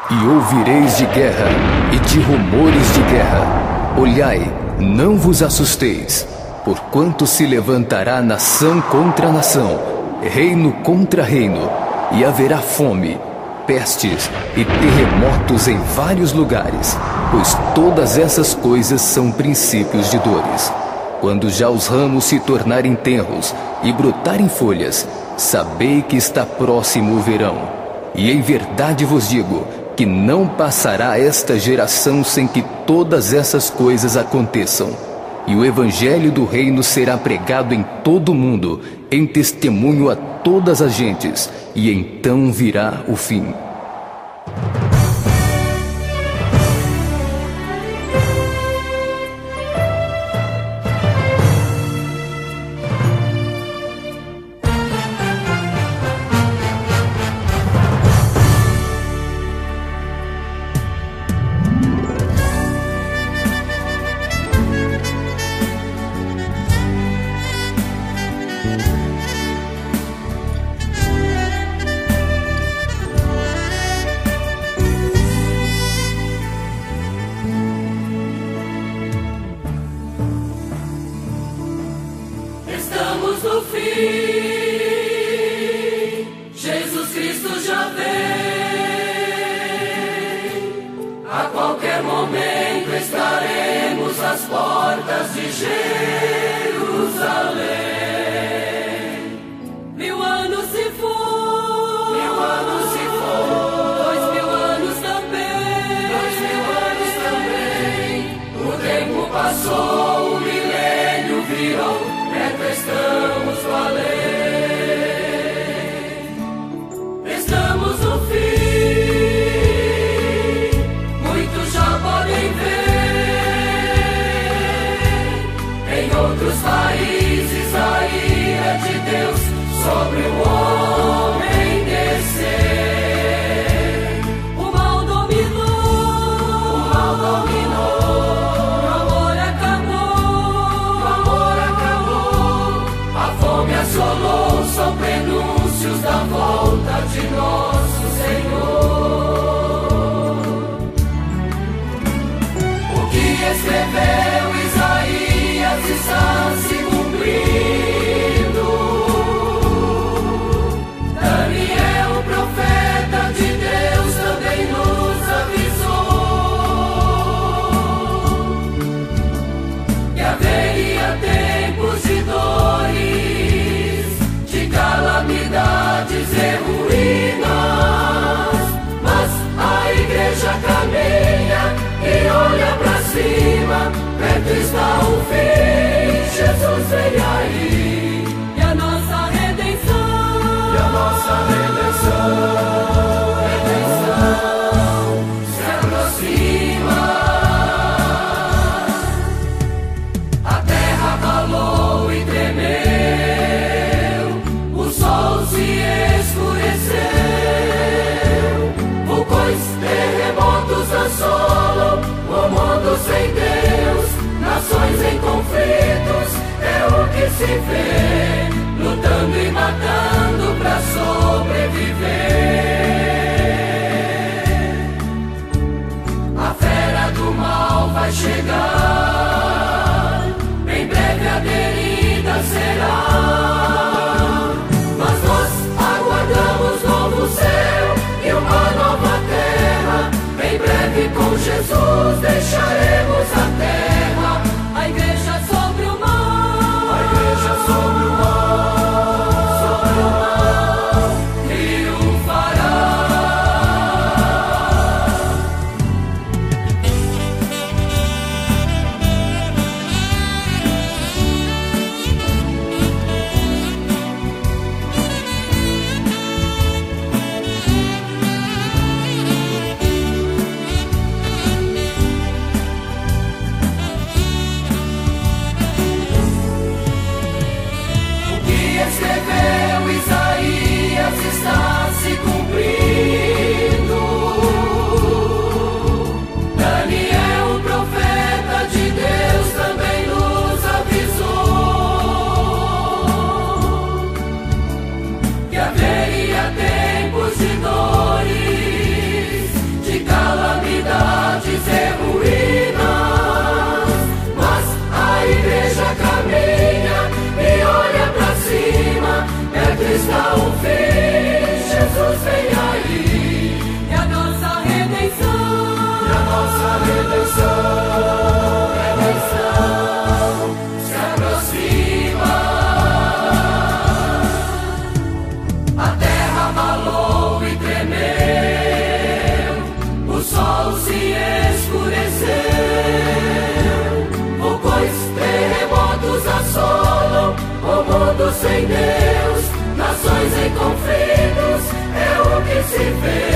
E ouvireis de guerra e de rumores de guerra. Olhai, não vos assusteis, porquanto se levantará nação contra nação, reino contra reino, e haverá fome, pestes e terremotos em vários lugares, pois todas essas coisas são princípios de dores. Quando já os ramos se tornarem tenros e brotarem folhas, sabei que está próximo o verão. E em verdade vos digo que não passará esta geração sem que todas essas coisas aconteçam. E o evangelho do reino será pregado em todo o mundo, em testemunho a todas as gentes, e então virá o fim. Estamos no fim, Jesus Cristo já vem. A qualquer momento estaremos às portas de Jerusalém. 1000 anos se for, 1000 anos se for, 2000 anos também, 2000 anos também. O tempo passou, o milênio virou, estamos valendo. Estamos no fim, muitos já podem ver. Em outros países a ira de Deus sobre o homem descer. O mal dominou, o mal dominou. Assolou, são prenúncios da volta de nosso Senhor. O que escreveu Isaías está se cumprindo. Daniel, profeta de Deus, também nos avisou que haveria tempos de dores, calamidades e ruínas, mas a igreja caminha e olha pra cima, perto está o fim, Jesus vem aí, e a nossa redenção, e a nossa redenção se aproxima. A terra abalou e tremeu, o sol se escureceu, vulcões, terremotos assolam o mundo sem Deus, nações em conflitos, é o que se vê, lutando e matando pra sobreviver. A fera do mal vai chegar, em breve a derida será. Com Jesus deixaremos a terra, a igreja sobre o mar, a igreja sobre o mar, sobre o sem Deus, nações em conflitos, é o que se vê.